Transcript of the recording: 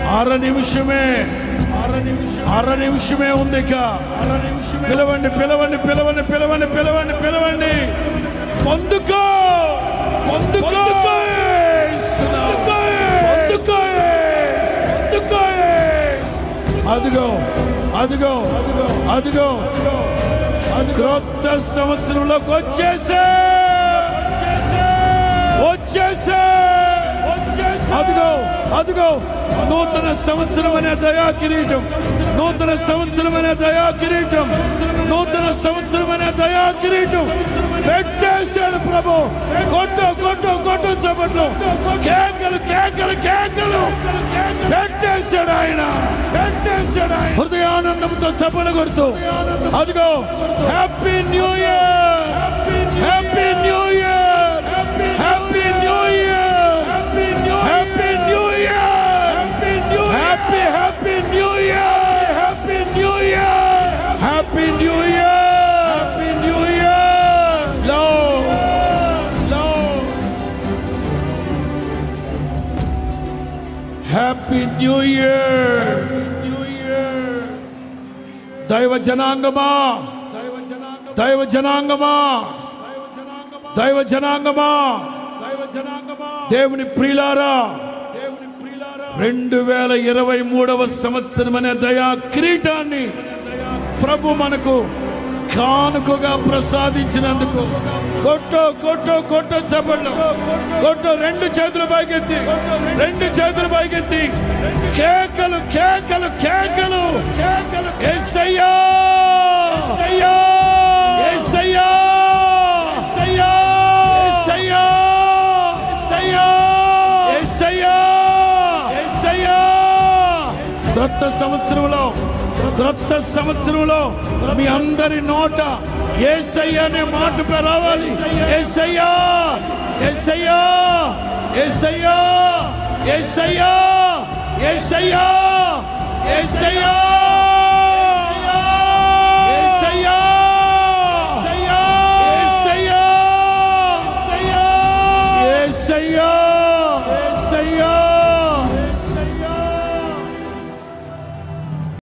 అర నిమిషమే ఉంది. పిలవండి పిలవండి పిలవండి పిలవండి పిలవండి పిలవండి. పొందుకో పొందుకో అదిగో అదిగో అదిగో క్రొత్త సంవత్సరంలోకి వచ్చేసే. అదిగో అదిగో నూతన సంవత్సరం అనే దయా కిరీటం, నూతన సంవత్సరం అనే దయా కిరీటం, నూతన సంవత్సరం అనే దయా కిరీటం పెట్టేశాడు ప్రభు. కొట్టు కొట్టు కొట్టు చప్పట్లు, కేకలు కేకలు కేకలు పెట్టేశాడు ఆయన, పెట్టేశాడు ఆయన. హృదయానందంతో చప్పట్లు కొడుతూ అదిగో happy new year, happy new year, happy new year, happy new year, happy happy new year, happy new year, happy new year, happy new year. లో హ్యాపీ న్యూ ఇయర్. దైవ జనాంగమా, దైవ జనాంగమా, దైవ జనాంగమా, దేవుని ప్రియులారా, 2023వ సంవత్సరం అనే దయా కిరీటాన్ని ప్రభు మనకు కానుకగా ప్రసాదించినందుకు కొట్టు కొట్టు కొట్టు చప్పట్లు కొట్టు. రెండు చేతులు పైకెత్తి, రెండు చేతులు పైకెత్తి కేకలు కేకలు కేకలు కేకలు. యేసయ్యా యేసయ్యా యేసయ్యా యేసయ్యా యేసయ్యా యేసయ్యా యేసయ్యా యేసయ్యా. క్రొత్త సంవత్సరంలో, క్రొత్త సంవత్సరంలో మీ అందరి నోట యేసయ్యా అనే మాట రావాలి. యేసయ్యా యేసయ్యా యేసయ్యా యేసయ్యా యేసయ్యా యేసయ్యా.